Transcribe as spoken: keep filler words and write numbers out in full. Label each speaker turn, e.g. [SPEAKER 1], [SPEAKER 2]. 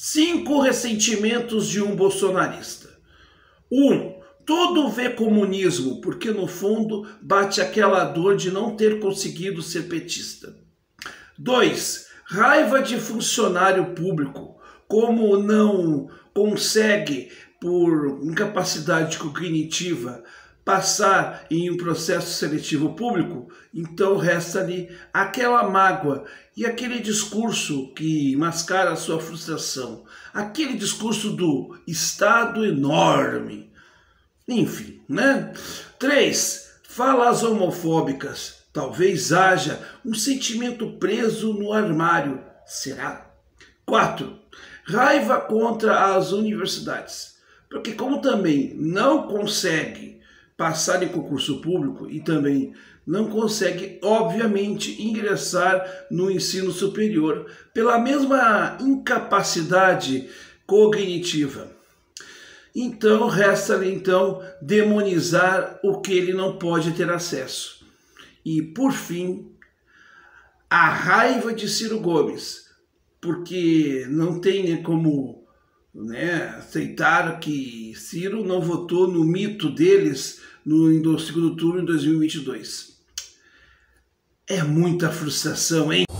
[SPEAKER 1] Cinco ressentimentos de um bolsonarista. Um, todo vê comunismo porque no fundo bate aquela dor de não ter conseguido ser petista. Dois, raiva de funcionário público, como não consegue, por incapacidade cognitiva, passar em um processo seletivo público, então resta-lhe aquela mágoa e aquele discurso que mascara a sua frustração, aquele discurso do Estado enorme. Enfim, né? Três, falas homofóbicas. Talvez haja um sentimento preso no armário. Será? Quatro, raiva contra as universidades. Porque como também não consegue passar em concurso público e também não consegue, obviamente, ingressar no ensino superior pela mesma incapacidade cognitiva. Então, resta-lhe então demonizar o que ele não pode ter acesso. E, por fim, a raiva de Ciro Gomes, porque não tem como né, aceitar que Ciro não votou no mito deles no, no segundo turno em dois mil e vinte e dois. É muita frustração, hein?